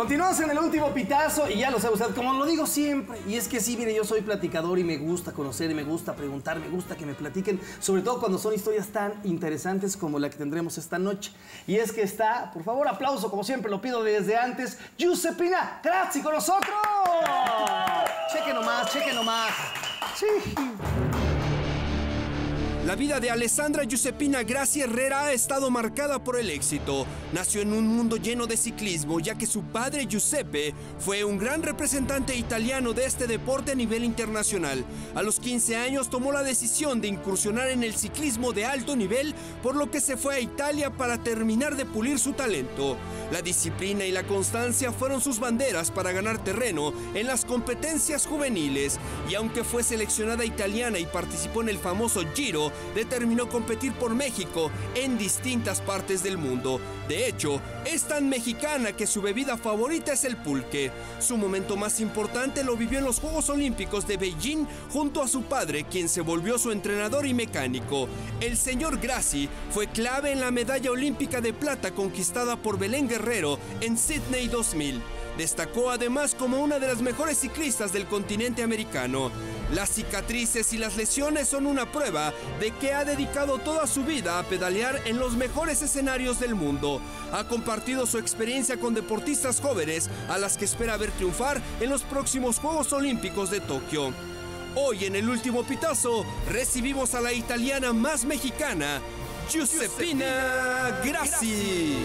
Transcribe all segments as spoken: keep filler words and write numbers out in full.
Continuamos en el último pitazo y ya lo sabe usted, como lo digo siempre. Y es que sí, mire, yo soy platicador y me gusta conocer y me gusta preguntar, me gusta que me platiquen, sobre todo cuando son historias tan interesantes como la que tendremos esta noche. Y es que está, por favor, aplauso, como siempre lo pido desde antes, Giuseppina Grazzi con nosotros. Cheque nomás, cheque nomás. Sí. La vida de Alessandra Giuseppina Grazzi Herrera ha estado marcada por el éxito. Nació en un mundo lleno de ciclismo, ya que su padre Giuseppe fue un gran representante italiano de este deporte a nivel internacional. A los quince años tomó la decisión de incursionar en el ciclismo de alto nivel, por lo que se fue a Italia para terminar de pulir su talento. La disciplina y la constancia fueron sus banderas para ganar terreno en las competencias juveniles, y aunque fue seleccionada italiana y participó en el famoso Giro, determinó competir por México en distintas partes del mundo. De hecho, es tan mexicana que su bebida favorita es el pulque. Su momento más importante lo vivió en los Juegos Olímpicos de Beijing junto a su padre, quien se volvió su entrenador y mecánico. El señor Grazzi fue clave en la medalla olímpica de plata conquistada por Belén Guerrero en Sydney dos mil. Destacó además como una de las mejores ciclistas del continente americano. Las cicatrices y las lesiones son una prueba de que ha dedicado toda su vida a pedalear en los mejores escenarios del mundo. Ha compartido su experiencia con deportistas jóvenes a las que espera ver triunfar en los próximos Juegos Olímpicos de Tokio. Hoy en el último pitazo recibimos a la italiana más mexicana, Giuseppina Grazzi.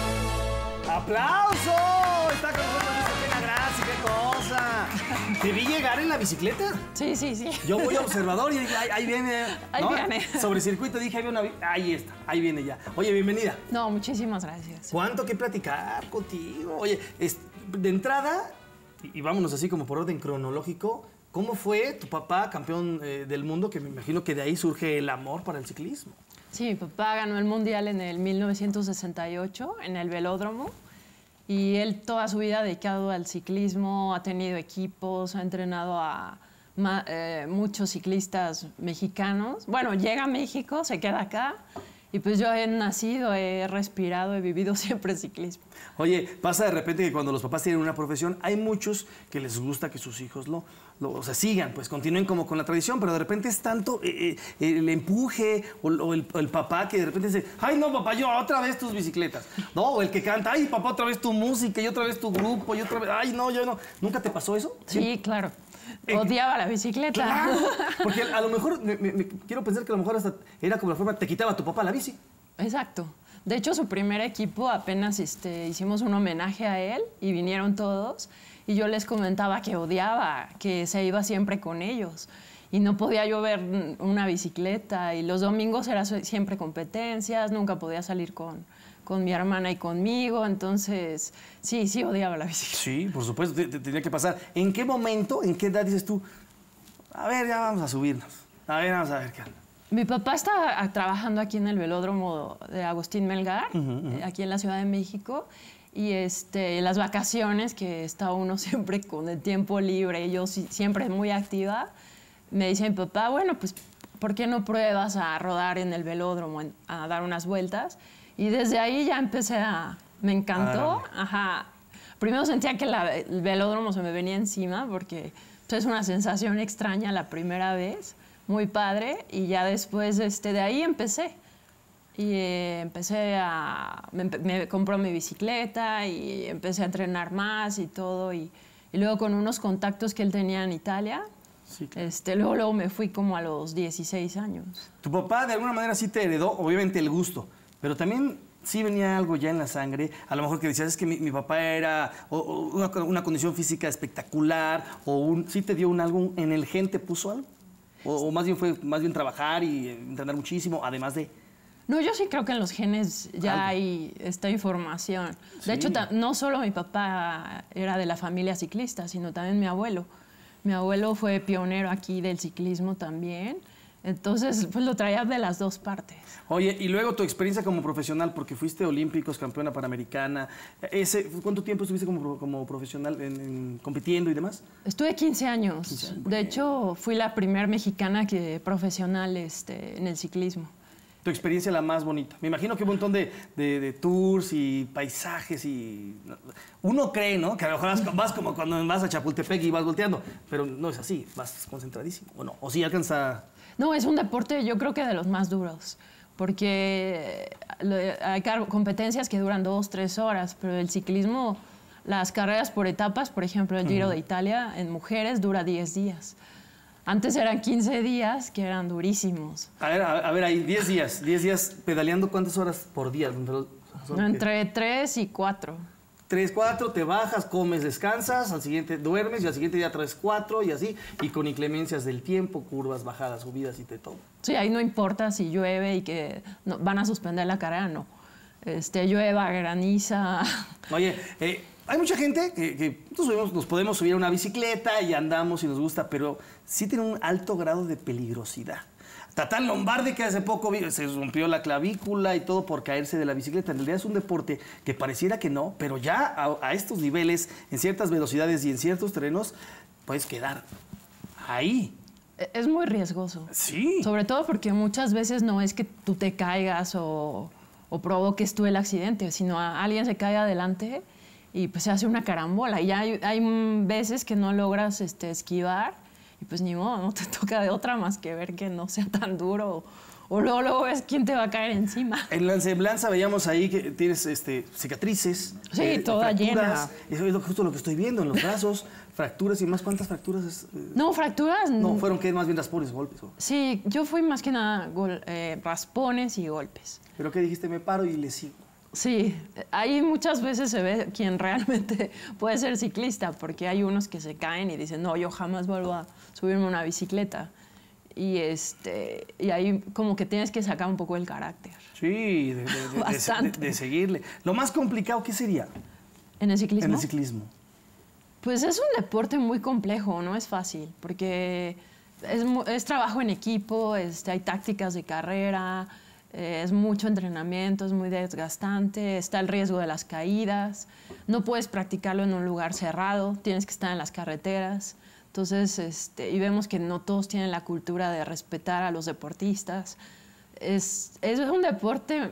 ¡Aplauso! Está con nosotros Giuseppina Grazzi, qué cosa. ¿Te vi llegar en la bicicleta? Sí, sí, sí. Yo voy observador y dije, ahí, ahí viene. Ahí ¿no? viene. Sobre circuito dije, ahí, viene una... ahí está, ahí viene ya. Oye, bienvenida. No, muchísimas gracias. ¿Cuánto que platicar contigo? Oye, es, de entrada, y, y vámonos así como por orden cronológico, ¿cómo fue tu papá campeón eh, del mundo? Que me imagino que de ahí surge el amor para el ciclismo. Sí, mi papá ganó el Mundial en el mil novecientos sesenta y ocho en el velódromo. Y él toda su vida dedicado al ciclismo, ha tenido equipos, ha entrenado a eh, muchos ciclistas mexicanos. Bueno, llega a México, se queda acá. Y pues yo he nacido, he respirado, he vivido siempre ciclismo. Oye, pasa de repente que cuando los papás tienen una profesión, hay muchos que les gusta que sus hijos lo, lo o sea, sigan, pues continúen como con la tradición, pero de repente es tanto eh, eh, el empuje o, o, el, o el papá que de repente dice, ay no papá, yo otra vez tus bicicletas, ¿no? O el que canta, ay papá, otra vez tu música y otra vez tu grupo y otra vez, ay no, yo no. ¿Nunca te pasó eso? Sí, ¿sí? Claro. Odiaba la bicicleta. Claro, porque a lo mejor, me, me, me, quiero pensar que a lo mejor hasta era como la forma, te quitaba tu papá la bici. Exacto. De hecho, su primer equipo apenas este, hicimos un homenaje a él y vinieron todos. Y yo les comentaba que odiaba, que se iba siempre con ellos. Y no podía yo ver una bicicleta. Y los domingos era siempre competencias, nunca podía salir con... con mi hermana y conmigo, entonces sí, sí odiaba la bicicleta. Sí, por supuesto, te, te tenía que pasar. ¿En qué momento, en qué edad dices tú, a ver, ya vamos a subirnos, a ver, vamos a ver qué onda? Mi papá está trabajando aquí en el velódromo de Agustín Melgar, uh -huh, uh -huh. aquí en la Ciudad de México, y este, las vacaciones, que está uno siempre con el tiempo libre, yo siempre muy activa, me dice mi papá, bueno, pues, ¿por qué no pruebas a rodar en el velódromo, a dar unas vueltas? Y desde ahí ya empecé a... Me encantó. Ah, ajá. Primero sentía que la, el velódromo se me venía encima porque pues, es una sensación extraña la primera vez, muy padre. Y ya después este, de ahí empecé. Y eh, empecé a... Me, me compró mi bicicleta y empecé a entrenar más y todo. Y, y luego con unos contactos que él tenía en Italia, sí, claro. este, luego, luego me fui como a los dieciséis años. Tu papá de alguna manera sí te heredó, obviamente, el gusto. Pero también sí venía algo ya en la sangre, a lo mejor que decías, es que mi, mi papá era o, o una, una condición física espectacular, o un, sí te dio un algo, en el gen te puso algo, o, o más bien fue más bien trabajar y entrenar muchísimo, además de... No, yo sí creo que en los genes ya algo. Hay esta información. De sí. hecho, no solo mi papá era de la familia ciclista, sino también mi abuelo. Mi abuelo fue pionero aquí del ciclismo también. Entonces, pues lo traía de las dos partes. Oye, y luego tu experiencia como profesional, porque fuiste olímpicos, campeona panamericana. Ese, ¿cuánto tiempo estuviste como, como profesional en, en, compitiendo y demás? Estuve quince años. quince años. De hecho, fui la primera mexicana que, profesional este, en el ciclismo. Tu experiencia la más bonita. Me imagino que un montón de, de, de tours y paisajes y... Uno cree, ¿no? Que a lo mejor vas, vas como cuando vas a Chapultepec y vas volteando, pero no es así, vas concentradísimo, ¿o no? ¿O sí alcanza...? No, es un deporte yo creo que de los más duros, porque hay competencias que duran dos, tres horas, pero el ciclismo, las carreras por etapas, por ejemplo, el Giro uh-huh. de Italia, en mujeres dura diez días. Antes eran quince días, que eran durísimos. A ver, a, a ver, ahí, diez días. diez días pedaleando, ¿cuántas horas por día? Entre tres y cuatro. tres, cuatro, te bajas, comes, descansas, al siguiente duermes y al siguiente día traes cuatro y así, y con inclemencias del tiempo, curvas, bajadas, subidas y te todo. Sí, ahí no importa si llueve y que no, van a suspender la carrera, no. Este, llueva, graniza. Oye, eh, hay mucha gente que, que nosotros nos podemos subir a una bicicleta y andamos y nos gusta, pero sí tiene un alto grado de peligrosidad. Tatán Lombardi, que hace poco se rompió la clavícula y todo por caerse de la bicicleta. En realidad es un deporte que pareciera que no, pero ya a, a estos niveles, en ciertas velocidades y en ciertos terrenos, puedes quedar ahí. Es muy riesgoso. Sí. Sobre todo porque muchas veces no es que tú te caigas o, o provoques tú el accidente, sino a alguien se cae adelante y pues se hace una carambola. Y ya hay, hay veces que no logras este, esquivar y pues ni modo, no te toca de otra más que ver que no sea tan duro. O, o luego, luego ves quién te va a caer encima. En la semblanza veíamos ahí que tienes este, cicatrices. Sí, eh, toda llena. Eso es justo lo que estoy viendo en los brazos. Fracturas y más. ¿Cuántas fracturas? Es, eh? No, fracturas... No, fueron que más bien raspones, golpes. ¿O? Sí, yo fui más que nada gol, eh, raspones y golpes. ¿Pero qué dijiste? Me paro y le sigo. Sí, ahí muchas veces se ve quién realmente puede ser ciclista, porque hay unos que se caen y dicen, no, yo jamás vuelvo a subirme a una bicicleta. Y, este, y ahí como que tienes que sacar un poco el carácter. Sí, de, de, de, Bastante. de, de seguirle. Lo más complicado, ¿qué sería? ¿En el ciclismo? En el ciclismo. Pues es un deporte muy complejo, no es fácil, porque es, es trabajo en equipo, este, hay tácticas de carrera, eh, es mucho entrenamiento, es muy desgastante, está el riesgo de las caídas, no puedes practicarlo en un lugar cerrado, tienes que estar en las carreteras. Entonces, este, y vemos que no todos tienen la cultura de respetar a los deportistas. Es, es un deporte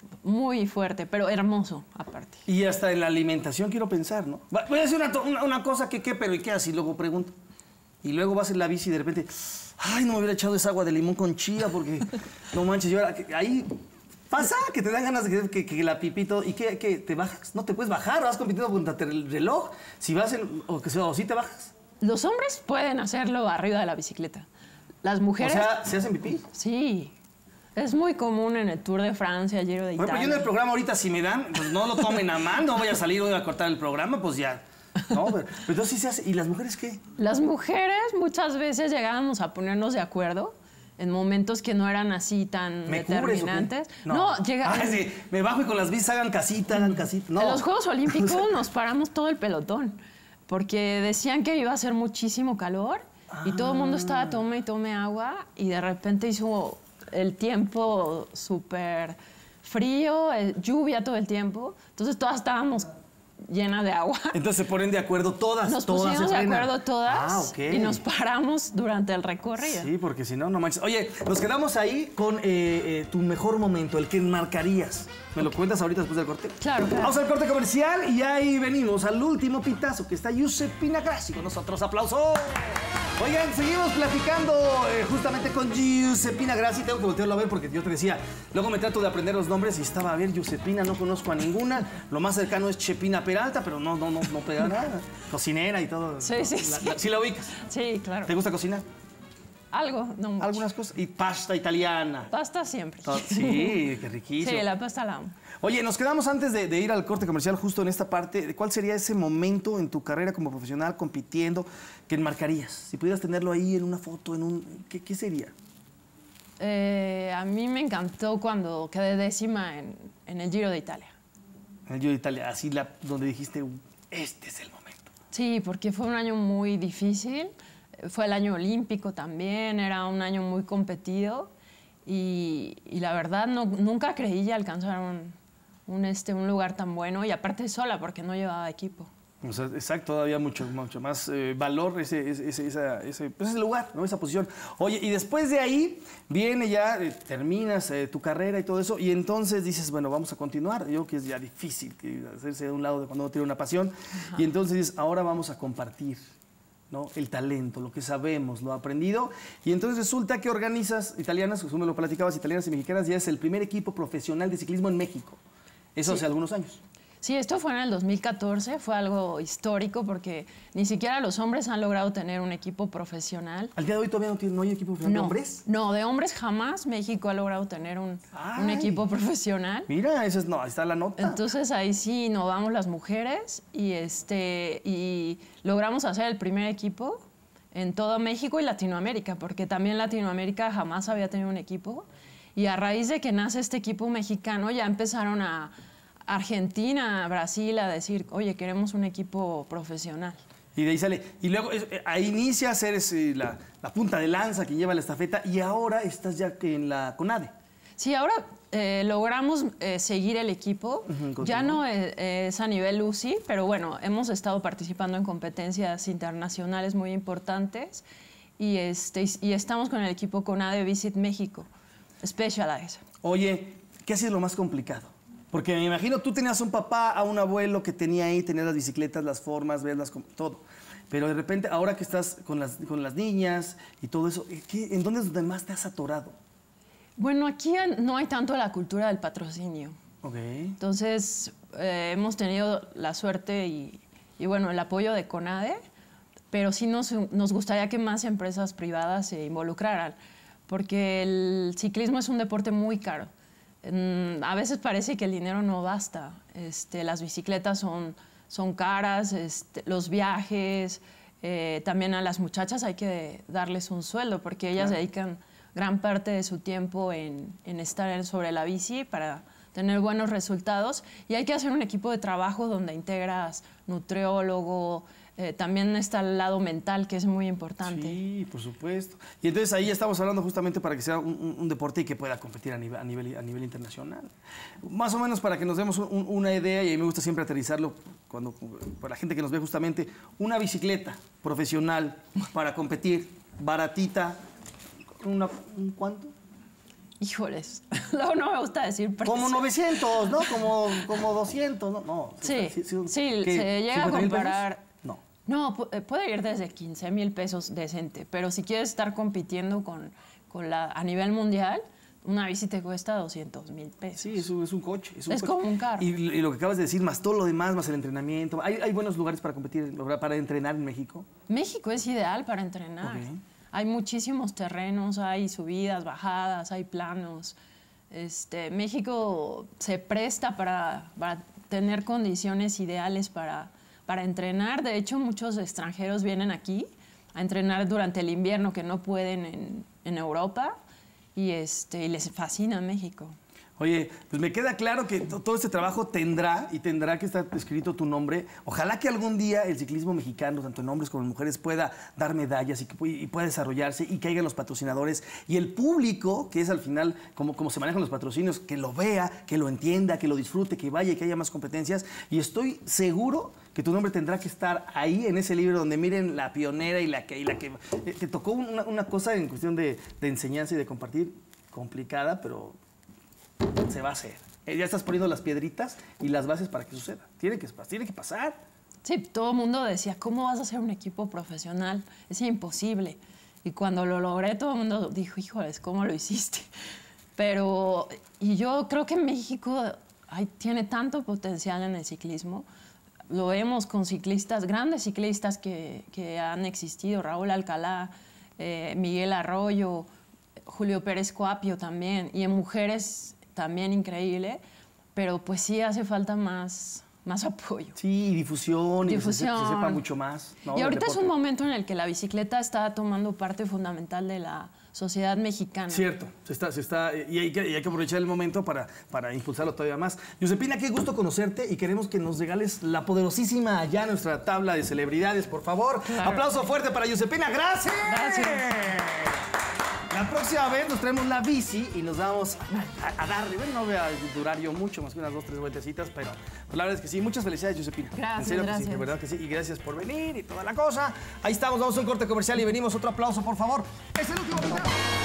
muy fuerte, pero hermoso, aparte. Y hasta en la alimentación quiero pensar, ¿no? Voy a decir una, una, una cosa que qué, pero ¿y qué así? Luego pregunto. Y luego vas en la bici y de repente, ay, no me hubiera echado esa agua de limón con chía porque, no manches, yo ahora, ahí pasa que te dan ganas de que, que, que la pipito, ¿y qué, qué? ¿Te bajas? No te puedes bajar, vas compitiendo contra el reloj. Si vas en, o que sea, o sí te bajas. Los hombres pueden hacerlo arriba de la bicicleta. Las mujeres... O sea, ¿se hacen pipí? Sí. Es muy común en el Tour de Francia, Giro de Italia. Bueno, pero yo en el programa ahorita, si me dan, pues no lo tomen a mal, no voy a salir hoy a cortar el programa, pues ya. No, pero, pero entonces sí se hace. ¿Y las mujeres qué? Las mujeres muchas veces llegábamos a ponernos de acuerdo en momentos que no eran así tan ¿Me determinantes. Cubres, no, no llega. Ay, sí, me bajo y con las bicis hagan casita, hagan casita. No. En los Juegos Olímpicos nos paramos todo el pelotón, porque decían que iba a hacer muchísimo calor ah. y todo el mundo estaba tome y tome agua y de repente hizo el tiempo súper frío, lluvia todo el tiempo, entonces todas estábamos llenas de agua. Entonces se ponen de acuerdo todas, nos todas pusimos se de acuerdo todas ah, okay. y nos paramos durante el recorrido. Sí, porque si no, no manches. Oye, nos quedamos ahí con eh, eh, tu mejor momento, el que enmarcarías. ¿Me lo cuentas ahorita después del corte? Claro, claro. Vamos al corte comercial y ahí venimos al último pitazo, que está Giuseppina Grassi con nosotros. ¡Aplausos! Oigan, seguimos platicando eh, justamente con Giuseppina Grassi. Tengo que voltearlo a ver porque yo te decía, luego me trato de aprender los nombres y estaba a ver Giuseppina, no conozco a ninguna. Lo más cercano es Chepina Peralta, pero no, no, no, no pega nada. Cocinera y todo. Sí, sí, la, sí. La, ¿Sí la ubicas? Sí, claro. ¿Te gusta cocinar? Algo, no mucho. Algunas cosas. Y pasta italiana. Pasta siempre. Todo, sí, qué riquísimo. Sí, la pasta la amo. Oye, nos quedamos antes de, de ir al corte comercial justo en esta parte. ¿Cuál sería ese momento en tu carrera como profesional compitiendo que enmarcarías? Si pudieras tenerlo ahí en una foto, en un... ¿Qué, qué sería? Eh, a mí me encantó cuando quedé décima en, en el Giro de Italia. En el Giro de Italia, así la, donde dijiste, este es el momento. Sí, porque fue un año muy difícil. Fue el año olímpico también, era un año muy competido. Y, y la verdad, no, nunca creí alcanzar un, un, este, un lugar tan bueno. Y aparte sola, porque no llevaba equipo. O sea, exacto, todavía mucho, mucho más eh, valor ese, ese, esa, ese, pues ese lugar, ¿no? Esa posición. Oye, y después de ahí viene ya, eh, terminas eh, tu carrera y todo eso, y entonces dices, bueno, vamos a continuar. Yo creo que es ya difícil que hacerse de un lado de cuando uno tiene una pasión. Ajá. Y entonces dices, ahora vamos a compartir, ¿no? El talento, lo que sabemos, lo aprendido. Y entonces resulta que organizas italianas, tú me lo platicabas, italianas y mexicanas, ya es el primer equipo profesional de ciclismo en México. Eso sí. Hace algunos años. Sí, esto fue en el dos mil catorce, fue algo histórico porque ni siquiera los hombres han logrado tener un equipo profesional. ¿Al día de hoy todavía no, tiene, no hay equipo profesional no, de hombres? No, de hombres jamás México ha logrado tener un, un equipo profesional. Mira, esa es, no, ahí está la nota. Entonces ahí sí innovamos las mujeres y, este, y logramos hacer el primer equipo en todo México y Latinoamérica, porque también Latinoamérica jamás había tenido un equipo. Y a raíz de que nace este equipo mexicano ya empezaron a... Argentina, Brasil a decir, oye, queremos un equipo profesional. Y de ahí sale. Y luego eh, ahí inicias, eres eh, la, la punta de lanza que lleva la estafeta y ahora estás ya en la CONADE. Sí, ahora eh, logramos eh, seguir el equipo. Uh-huh, ya no es, es a nivel U C I, pero bueno, hemos estado participando en competencias internacionales muy importantes y, este, y estamos con el equipo CONADE Visit México, Specialized. Oye, ¿qué ha sido lo más complicado? Porque me imagino, tú tenías un papá, a un abuelo que tenía ahí, tenías las bicicletas, las formas, verlas, todo. Pero de repente, ahora que estás con las, con las niñas y todo eso, ¿qué, ¿en dónde es donde más te has atorado? Bueno, aquí no hay tanto la cultura del patrocinio. Okay. Entonces, eh, hemos tenido la suerte y, y, bueno, el apoyo de CONADE, pero sí nos, nos gustaría que más empresas privadas se involucraran, porque el ciclismo es un deporte muy caro. A veces parece que el dinero no basta. Este, las bicicletas son, son caras, este, los viajes, eh, también a las muchachas hay que darles un sueldo porque ellas claro. dedican gran parte de su tiempo en, en estar sobre la bici para tener buenos resultados y hay que hacer un equipo de trabajo donde integras nutriólogo, Eh, también está el lado mental, que es muy importante. Sí, por supuesto. Y entonces ahí estamos hablando justamente para que sea un, un, un deporte y que pueda competir a nivel, a, nivel, a nivel internacional. Más o menos para que nos demos un, una idea, y a mí me gusta siempre aterrizarlo cuando, para la gente que nos ve justamente, una bicicleta profesional para competir, baratita, una, ¿un cuánto? Híjoles, no, no me gusta decir precio. Como novecientos, ¿no? Como, como doscientos, ¿no? no sí, sí, sí, sí se llega a comparar... No. No, puede ir desde quince mil pesos decente, pero si quieres estar compitiendo con, con la, a nivel mundial, una bici te cuesta doscientos mil pesos. Sí, es un, es un coche. Es, un es coche. como un carro. Y, y lo que acabas de decir, más todo lo demás, más el entrenamiento. ¿Hay, hay buenos lugares para competir, para entrenar en México? México es ideal para entrenar. Okay. Hay muchísimos terrenos, hay subidas, bajadas, hay planos. Este, México se presta para, para tener condiciones ideales para... para entrenar. De hecho, muchos extranjeros vienen aquí a entrenar durante el invierno que no pueden en, en Europa y, este, y les fascina México. Oye, pues me queda claro que todo este trabajo tendrá y tendrá que estar escrito tu nombre. Ojalá que algún día el ciclismo mexicano, tanto en hombres como en mujeres, pueda dar medallas y, que, y pueda desarrollarse y que haya los patrocinadores y el público, que es al final como, como se manejan los patrocinios, que lo vea, que lo entienda, que lo disfrute, que vaya y que haya más competencias. Y estoy seguro que tu nombre tendrá que estar ahí en ese libro donde miren la pionera y la que, y la que eh, te tocó una, una cosa en cuestión de, de enseñanza y de compartir complicada, pero se va a hacer. Ya estás poniendo las piedritas y las bases para que suceda. Tiene que, tiene que pasar. Sí, todo el mundo decía, ¿cómo vas a hacer un equipo profesional? Es imposible. Y cuando lo logré, todo el mundo dijo, híjoles, ¿cómo lo hiciste? Pero, y yo creo que México hay, tiene tanto potencial en el ciclismo. Lo vemos con ciclistas, grandes ciclistas que, que han existido, Raúl Alcalá, eh, Miguel Arroyo, Julio Pérez Coapio también, y en mujeres también increíble, pero pues sí hace falta más, más apoyo. Sí, y difusión, difusión. y que se, se sepa mucho más, ¿no? Y ahorita es un momento en el que la bicicleta está tomando parte fundamental de la sociedad mexicana. Cierto, se está, se está, y, hay que, y hay que aprovechar el momento para, para impulsarlo todavía más. Josepina, qué gusto conocerte y queremos que nos regales la poderosísima allá nuestra tabla de celebridades, por favor. Claro. Aplauso fuerte para Josepina, ¡gracias! Gracias. La próxima vez nos traemos la bici y nos vamos a, a, a darle. Bueno, no voy a durar yo mucho, más que unas dos, tres vueltecitas, pero pues, la verdad es que sí. Muchas felicidades, Josepina. Gracias, en serio gracias. Que sí, de verdad que sí. Y gracias por venir y toda la cosa. Ahí estamos, vamos a un corte comercial y venimos. Otro aplauso, por favor. Es el último video.